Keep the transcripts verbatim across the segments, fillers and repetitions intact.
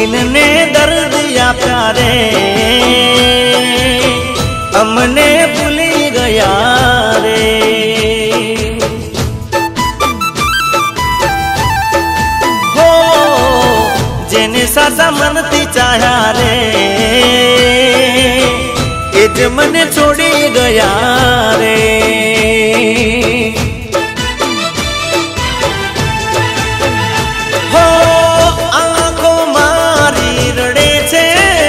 दिल ने दर्द या प्यारे हमने भूली गया रे। हो जेने सासा मनती चाह्या रे एज मने छोड़ी गया रे। हो आंखों मारी रड़े छे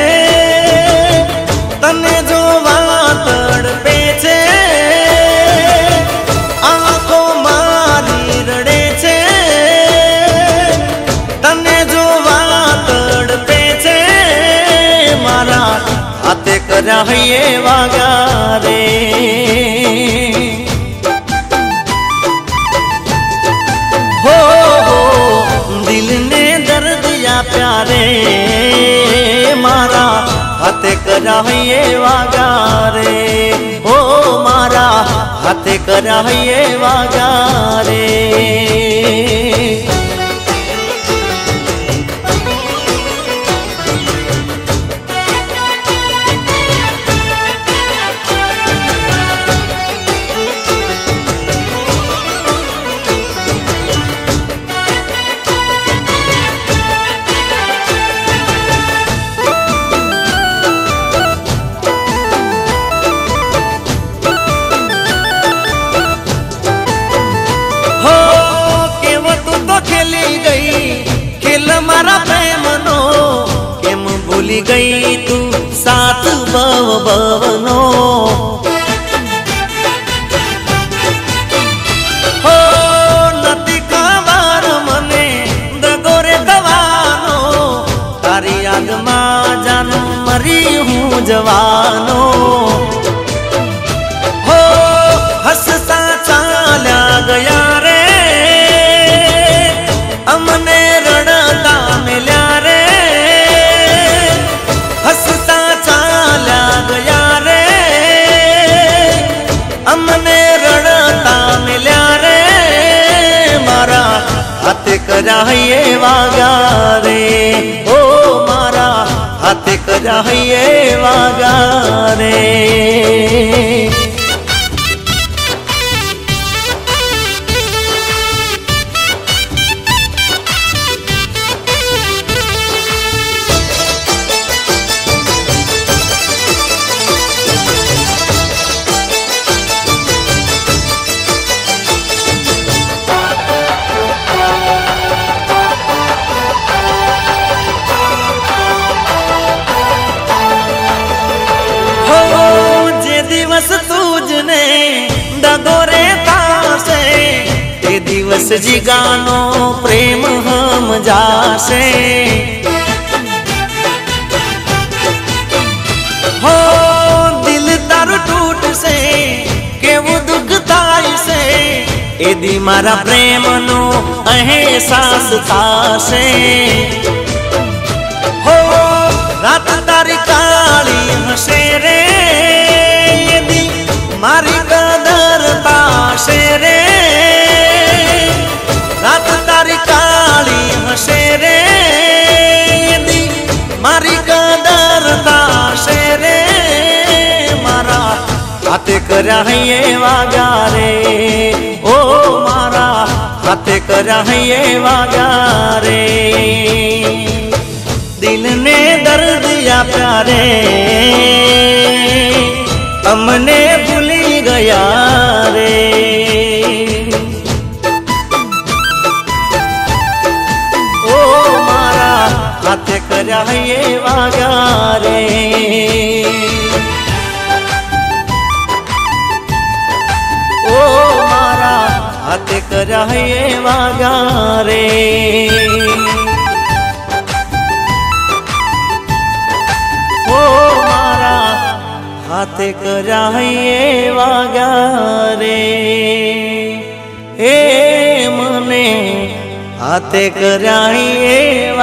तने जोवा तड़पे छे। आंखों मारी रड़े छे तने जोवा तड़पे छे। मारा हाथे करा ये वागा रे। हो हो दिल ने दर्द या प्यारे मारा हाथे करा ये वागा रे। हो मारा हाथे करा ये वागा रे। खेली गई खेल मारा प्रेम नो केम भूली गई तू साथ बव बवनो। हो नती खबर मने दगोरे दवानो तारी याद मां जान मरी हूँ जवानो। हो हंसता चाल्या गया रे हमने रड़ता मिल्या रे। हंसता चाला गया रे हमने रड़ता मिल्या रे। मारा हाथे करा ये वागा रे। ओ मारा हाथे करा ये वागा रे। तुझने दगोरे तासे ते दिवस जिगानो प्रेम हम जासे। हो दिल तारू टूट से केवू दुख थाय से एदी मारा प्रेम नो अहसास थासे। हो रात तारी काली हसे रे मारी कदर ताशे रे। रात तारी काली हसे रे मारी कदर ताशे रे। मारा हाथे करा ये वागा रे। ओ मारा हाथे करा ये वागा रे। दिल ने दर्द या प्यारे हमने भूली गया रे। ओ मारा हाथे करा ये वागा रे। ओ मारा हाथे करा ये वागा रे। ओ मारा हाथे करा ये वागा रे। हे मने हाथे करा ये